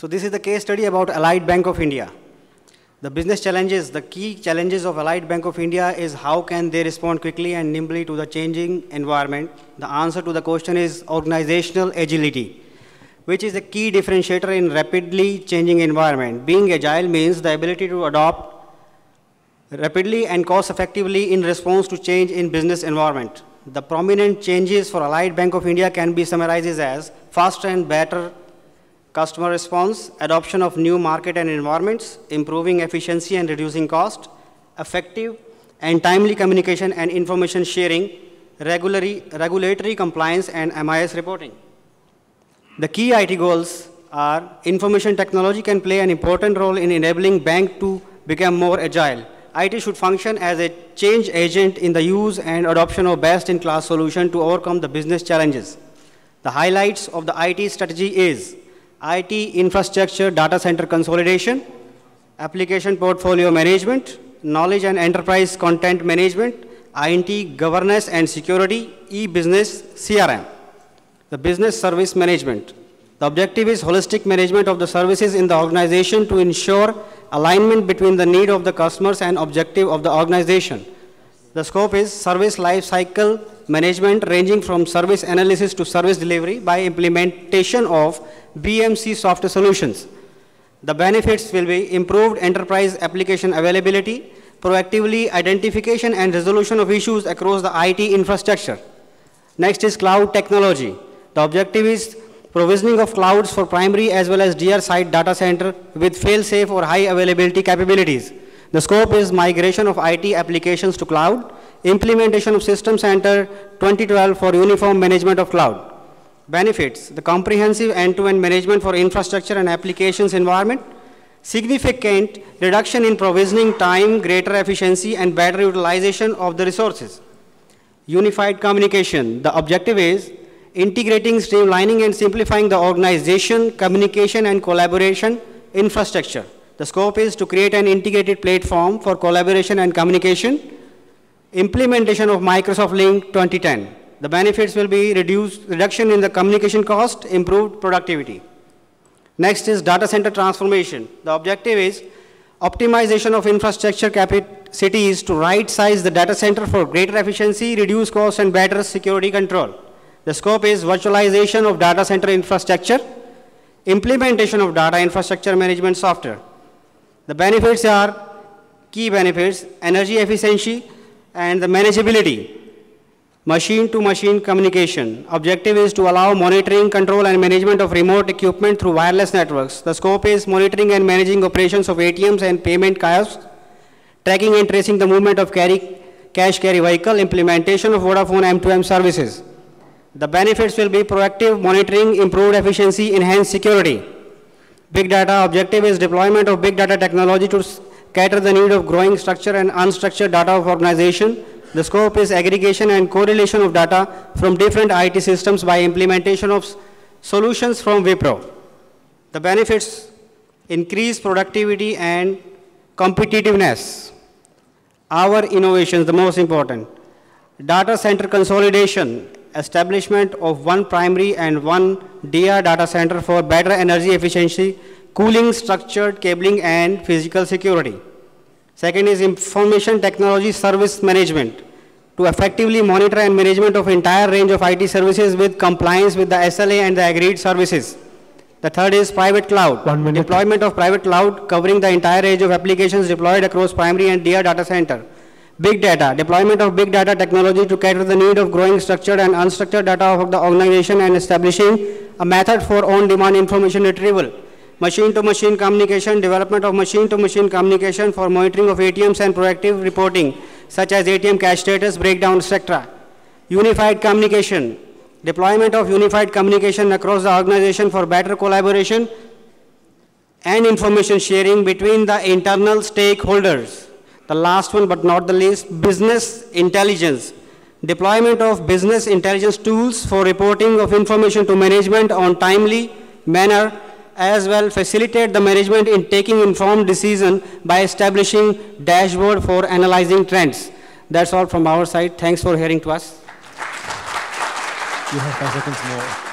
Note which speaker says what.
Speaker 1: So this is the case study about Allied Bank of India. The business challenges, the key challenges of Allied Bank of India is how can they respond quickly and nimbly to the changing environment. The answer to the question is organizational agility, which is a key differentiator in rapidly changing environment. Being agile means the ability to adopt rapidly and cost effectively in response to change in business environment. The prominent changes for Allied Bank of India can be summarized as faster and better customer response, adoption of new market and environments, improving efficiency and reducing cost, effective and timely communication and information sharing, regulatory compliance and MIS reporting. The key IT goals are information technology can play an important role in enabling bank to become more agile. IT should function as a change agent in the use and adoption of best-in-class solution to overcome the business challenges. The highlights of the IT strategy is IT infrastructure data center consolidation, application portfolio management, knowledge and enterprise content management, INT governance and security, e-business, CRM. The business service management. The objective is holistic management of the services in the organization to ensure alignment between the need of the customers and objective of the organization. The scope is service life cycle management ranging from service analysis to service delivery by implementation of BMC software solutions. The benefits will be improved enterprise application availability, proactively identification and resolution of issues across the IT infrastructure. Next is cloud technology. The objective is provisioning of clouds for primary as well as DR site data center with fail-safe or high availability capabilities. The scope is migration of IT applications to cloud, implementation of System Center 2012 for uniform management of cloud. Benefits, the comprehensive end-to-end management for infrastructure and applications environment, significant reduction in provisioning time, greater efficiency and better utilization of the resources. Unified communication, the objective is integrating, streamlining and simplifying the organization, communication and collaboration infrastructure. The scope is to create an integrated platform for collaboration and communication. Implementation of Microsoft Lync 2010. The benefits will be reduction in the communication cost, improved productivity. Next is data center transformation. The objective is optimization of infrastructure capacities to right-size the data center for greater efficiency, reduce cost and better security control. The scope is virtualization of data center infrastructure, implementation of data infrastructure management software. The benefits are key benefits, energy efficiency and the manageability. Machine-to-machine communication. Objective is to allow monitoring, control and management of remote equipment through wireless networks. The scope is monitoring and managing operations of ATMs and payment kiosks, tracking and tracing the movement of cash carry vehicle, implementation of Vodafone M2M services. The benefits will be proactive monitoring, improved efficiency, enhanced security. Big data. Objective is deployment of big data technology to cater the need of growing structured and unstructured data of organization. The scope is aggregation and correlation of data from different IT systems by implementation of solutions from Wipro. The benefits, increase productivity and competitiveness. Our innovations, the most important. Data center consolidation, establishment of one primary and one DR data center for better energy efficiency, cooling, structured cabling and physical security. Second is information technology service management to effectively monitor and management of entire range of IT services with compliance with the SLA and the agreed services. The third is private cloud. Deployment of private cloud covering the entire range of applications deployed across primary and DR data center. Big data. Deployment of big data technology to cater the need of growing structured and unstructured data of the organization and establishing a method for on-demand information retrieval. Machine-to-machine communication, development of machine-to-machine communication for monitoring of ATMs and proactive reporting, such as ATM cash status, breakdown, etc. Unified communication, deployment of unified communication across the organization for better collaboration and information sharing between the internal stakeholders. The last one but not the least, business intelligence. Deployment of business intelligence tools for reporting of information to management on timely manner, as well facilitate the management in taking informed decision by establishing dashboard for analyzing trends. That's all from our side. Thanks for hearing to us.
Speaker 2: You have 5 seconds more.